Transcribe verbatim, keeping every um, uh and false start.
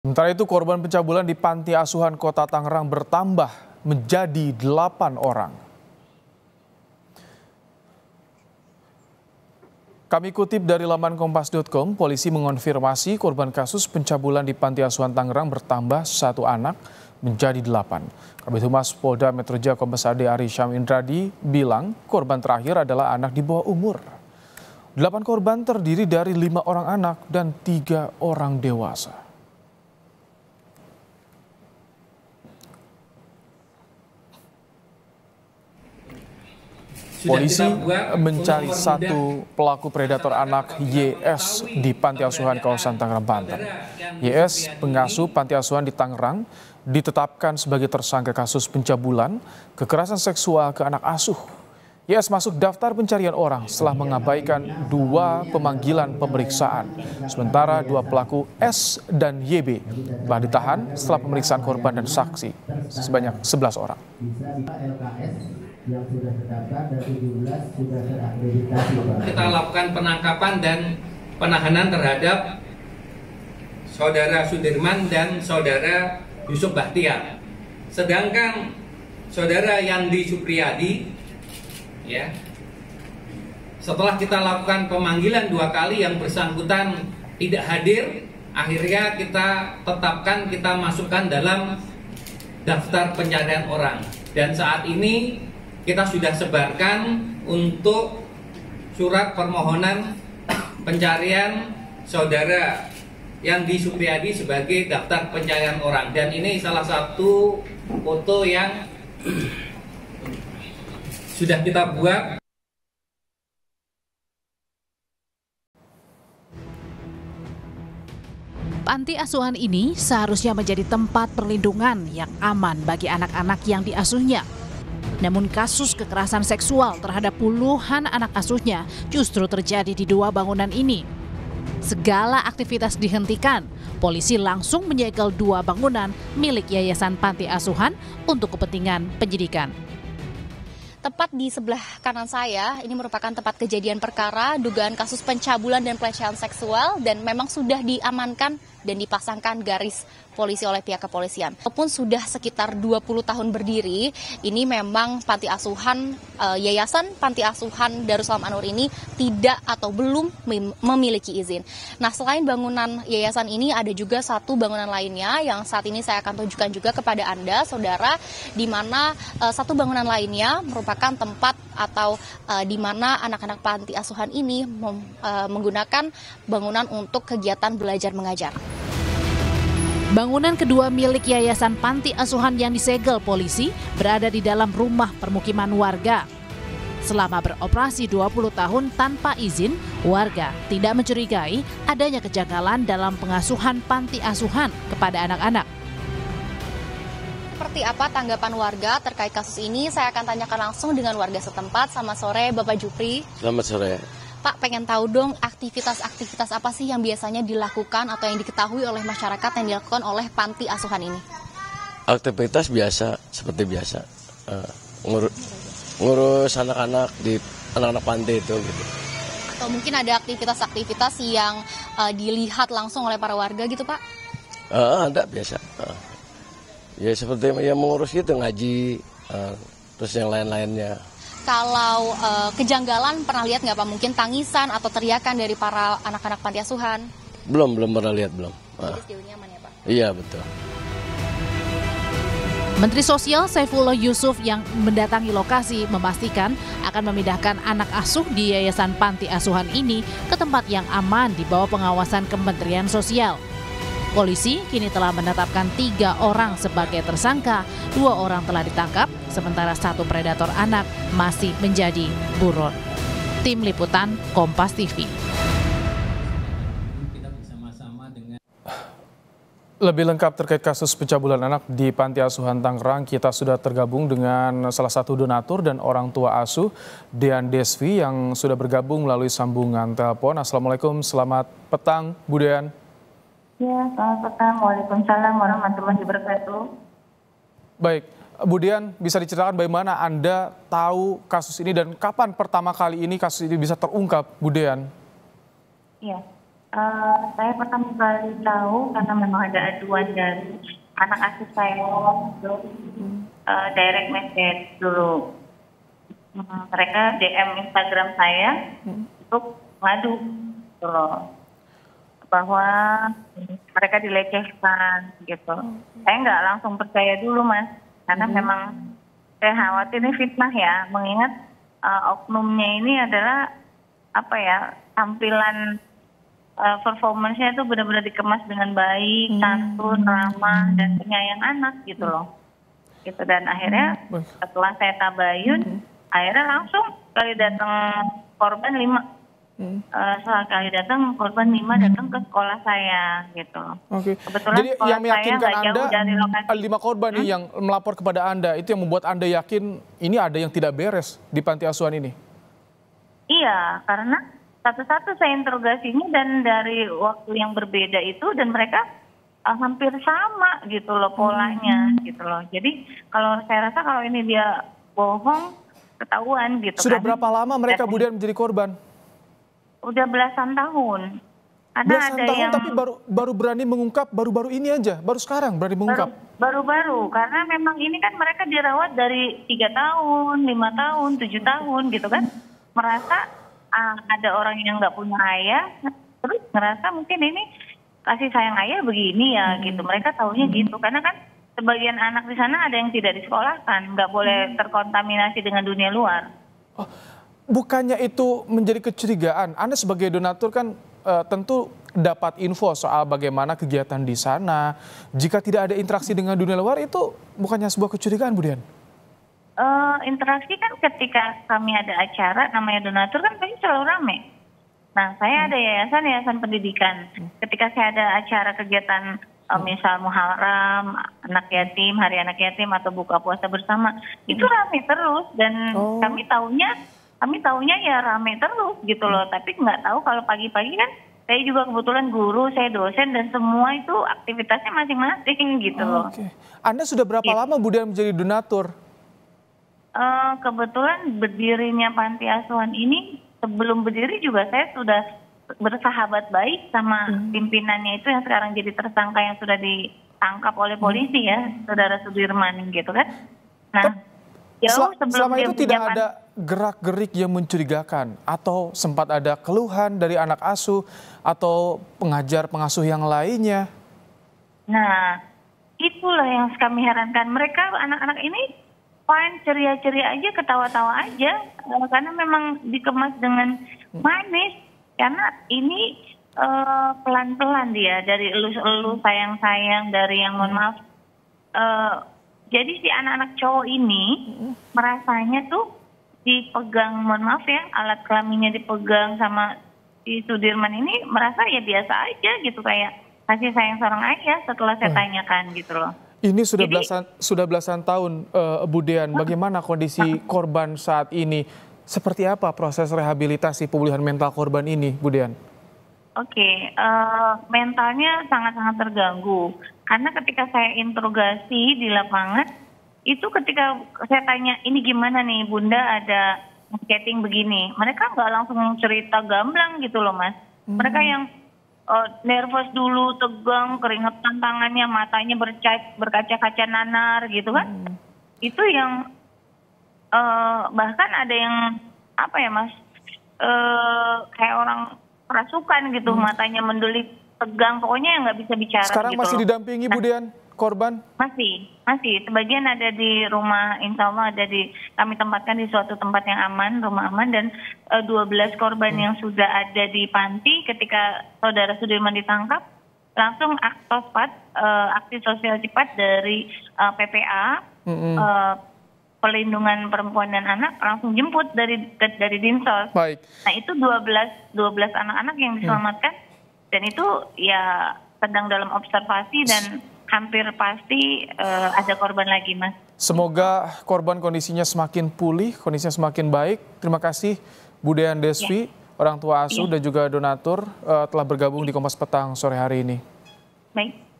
Sementara itu korban pencabulan di Panti Asuhan Kota Tangerang bertambah menjadi delapan orang. Kami kutip dari laman kompas titik com, polisi mengonfirmasi korban kasus pencabulan di Panti Asuhan Tangerang bertambah satu anak menjadi delapan. Kabid Humas Polda Metro Jaya Kombes Ade Ari Syam Indradi bilang korban terakhir adalah anak di bawah umur. Delapan korban terdiri dari lima orang anak dan tiga orang dewasa. Polisi mencari satu pelaku predator anak Y S di Panti Asuhan kawasan Tangerang, Banten. Y S, pengasuh Panti Asuhan di Tangerang, ditetapkan sebagai tersangka kasus pencabulan kekerasan seksual ke anak asuh. Y S masuk daftar pencarian orang setelah mengabaikan dua pemanggilan pemeriksaan. Sementara dua pelaku S dan Y B telah ditahan setelah pemeriksaan korban dan saksi sebanyak sebelas orang. Yang sudah terdaftar dan tujuh belas sudah terakreditasi. Kita lakukan penangkapan dan penahanan terhadap saudara Sudirman dan saudara Yusuf Bahtiar. Sedangkan saudara Yandi Supriyadi, ya, setelah kita lakukan pemanggilan dua kali yang bersangkutan tidak hadir, akhirnya kita tetapkan, kita masukkan dalam daftar pencarian orang. Dan saat ini kita sudah sebarkan untuk surat permohonan pencarian saudara Yandi Supriyadi sebagai daftar pencarian orang. Dan ini salah satu foto yang sudah kita buat. Panti asuhan ini seharusnya menjadi tempat perlindungan yang aman bagi anak-anak yang diasuhnya. Namun kasus kekerasan seksual terhadap puluhan anak asuhnya justru terjadi di dua bangunan ini. Segala aktivitas dihentikan, polisi langsung menyegel dua bangunan milik Yayasan Panti Asuhan untuk kepentingan penyidikan. Tepat di sebelah kanan saya, ini merupakan tempat kejadian perkara dugaan kasus pencabulan dan pelecehan seksual dan memang sudah diamankan dan dipasangkan garis polisi oleh pihak kepolisian. Walaupun sudah sekitar dua puluh tahun berdiri, ini memang Panti Asuhan, e, Yayasan Panti Asuhan Darussalam An-Nur ini tidak atau belum memiliki izin. Nah, selain bangunan yayasan ini ada juga satu bangunan lainnya yang saat ini saya akan tunjukkan juga kepada Anda, saudara, di mana e, satu bangunan lainnya merupakan tempat atau e, di mana anak-anak Panti Asuhan ini mem, e, menggunakan bangunan untuk kegiatan belajar mengajar. Bangunan kedua milik Yayasan Panti Asuhan yang disegel polisi berada di dalam rumah permukiman warga. Selama beroperasi dua puluh tahun tanpa izin, warga tidak mencurigai adanya kejanggalan dalam pengasuhan panti asuhan kepada anak-anak. Seperti apa tanggapan warga terkait kasus ini? Saya akan tanyakan langsung dengan warga setempat. Selamat sore, Bapak Jupri. Selamat sore. Pak, pengen tahu dong aktivitas-aktivitas apa sih yang biasanya dilakukan atau yang diketahui oleh masyarakat yang dilakukan oleh panti asuhan ini? Aktivitas biasa, seperti biasa. Uh, ngur ngurus anak-anak di anak-anak panti itu gitu. Atau mungkin ada aktivitas-aktivitas yang uh, dilihat langsung oleh para warga gitu, Pak? Uh, ada biasa. Uh, ya seperti yang mengurus gitu, ngaji, uh, terus yang lain-lainnya. Kalau uh, kejanggalan pernah lihat nggak Pak? Mungkin tangisan atau teriakan dari para anak-anak panti asuhan? Belum, belum pernah lihat, belum. Jadi sejauh ini aman ya Pak? Iya, betul. Menteri Sosial Saifullah Yusuf yang mendatangi lokasi memastikan akan memindahkan anak asuh di Yayasan Panti Asuhan ini ke tempat yang aman di bawah pengawasan Kementerian Sosial. Polisi kini telah menetapkan tiga orang sebagai tersangka, dua orang telah ditangkap, sementara satu predator anak masih menjadi buron. Tim Liputan Kompas T V. Lebih lengkap terkait kasus pencabulan anak di Panti Asuhan Tangerang, kita sudah tergabung dengan salah satu donatur dan orang tua asuh, Dean Desvi, yang sudah bergabung melalui sambungan telepon. Assalamualaikum, selamat petang, Bu Dean. Ya, selamat petang. Waalaikumsalam warahmatullahi wabarakatuh. Baik, Bu Dean, bisa diceritakan bagaimana Anda tahu kasus ini dan kapan pertama kali ini kasus ini bisa terungkap, Bu Dean? Iya, Uh, saya pertama kali tahu karena memang ada aduan dari anak asuh saya itu uh, direct message dulu. Hmm, mereka D M Instagram saya hmm. untuk ngadu gitu loh, bahwa mereka dilecehkan gitu. Hmm. Saya nggak langsung percaya dulu Mas, karena hmm. memang saya khawatir ini fitnah ya, mengingat uh, oknumnya ini adalah apa ya, tampilan uh, performance-nya itu benar-benar dikemas dengan baik, hmm. santun, ramah, dan penyayang anak gitu loh. Gitu, dan akhirnya setelah saya tabayun, hmm. akhirnya langsung kali datang korban lima. Hmm. Uh, setelah kali datang korban lima datang ke sekolah saya gitu. Oke. Kebetulan jadi yang meyakinkan Anda dari lokasi. lima korban hmm? nih yang melapor kepada Anda, itu yang membuat Anda yakin ini ada yang tidak beres di panti asuhan ini? Iya, karena satu-satu saya interogasinya dan dari waktu yang berbeda itu, dan mereka uh, hampir sama gitu loh polanya hmm. gitu loh. Jadi kalau saya rasa kalau ini dia bohong ketahuan gitu. Sudah kan. Berapa lama mereka kemudian menjadi korban? Udah belasan tahun. Ada belasan ada tahun yang tapi baru baru berani mengungkap baru-baru ini aja, baru sekarang berani mengungkap. Baru-baru, karena memang ini kan mereka dirawat dari tiga tahun, lima tahun, tujuh tahun gitu kan. Merasa ah, ada orang yang nggak punya ayah, terus ngerasa mungkin ini kasih sayang ayah begini ya hmm. gitu. Mereka taunya hmm. gitu, karena kan sebagian anak di sana ada yang tidak disekolahkan, nggak boleh terkontaminasi dengan dunia luar. Oh, bukannya itu menjadi kecurigaan? Anda sebagai donatur kan uh, tentu dapat info soal bagaimana kegiatan di sana. Jika tidak ada interaksi dengan dunia luar, itu bukannya sebuah kecurigaan, Bu Dian? Uh, interaksi kan ketika kami ada acara, namanya donatur kan pasti selalu rame. Nah, saya hmm. ada yayasan-yayasan pendidikan. Ketika saya ada acara kegiatan, uh, misal Muharram, anak yatim, hari anak yatim, atau buka puasa bersama, itu rame terus. Dan oh. kami taunya, kami taunya ya rame terus gitu loh. Tapi nggak tahu kalau pagi-pagi kan, saya juga kebetulan guru, saya dosen, dan semua itu aktivitasnya masing-masing gitu loh. Oke. Anda sudah berapa gitu. lama Bu Dian menjadi donatur? Uh, kebetulan berdirinya panti asuhan ini, sebelum berdiri juga saya sudah bersahabat baik sama hmm. pimpinannya itu yang sekarang jadi tersangka yang sudah ditangkap oleh polisi ya, Saudara Sudirman gitu kan. Nah, jauh sebelum selama itu tidak ada gerak-gerik yang mencurigakan atau sempat ada keluhan dari anak asuh atau pengajar pengasuh yang lainnya? Nah, itulah yang kami herankan. Mereka anak-anak ini fine, ceria-ceria aja, ketawa-tawa aja, karena memang dikemas dengan manis. Karena ini uh, pelan-pelan dia, dari elus-elus, sayang-sayang, dari yang mohon maaf. Uh, jadi si anak-anak cowok ini merasanya tuh dipegang, mohon maaf ya, alat kelaminnya dipegang sama si Sudirman ini, merasa ya biasa aja gitu, kayak kasih sayang seorang ayah setelah saya tanyakan gitu loh. Ini sudah Jadi, belasan sudah belasan tahun, uh, Bu Dian. Bagaimana kondisi korban saat ini? Seperti apa proses rehabilitasi pemulihan mental korban ini, Bu Dian? Oke, okay, uh, mentalnya sangat-sangat terganggu. Karena ketika saya interogasi di lapangan, itu ketika saya tanya, ini gimana nih Bunda ada skating begini. Mereka nggak langsung cerita gamblang gitu loh Mas. Hmm. Mereka yang Uh, nervous dulu, tegang, keringetan tangannya, matanya berca- berkaca-kaca nanar gitu kan. Hmm. Itu yang uh, bahkan ada yang apa ya Mas, uh, kayak orang kerasukan gitu, hmm. matanya mendelik, tegang, pokoknya yang nggak bisa bicara. Sekarang gitu masih loh. Didampingi Bu Dian korban? Masih, masih. Sebagian ada di rumah, insya Allah ada di, kami tempatkan di suatu tempat yang aman, rumah aman, dan uh, dua belas korban hmm. yang sudah ada di panti ketika Saudara Sudirman ditangkap, langsung aktos-pat, uh, aksi sosial cepat dari uh, P P A, hmm. uh, Pelindungan Perempuan dan Anak, langsung jemput dari dari Dinsos. Baik. Nah itu dua belas anak-anak yang diselamatkan, hmm. dan itu ya sedang dalam observasi dan hampir pasti uh, ada korban lagi, Mas. Semoga korban kondisinya semakin pulih, kondisinya semakin baik. Terima kasih Bu Dian Desvi, ya. orang tua asuh ya. dan juga donatur uh, telah bergabung ya. di Kompas Petang sore hari ini. Baik.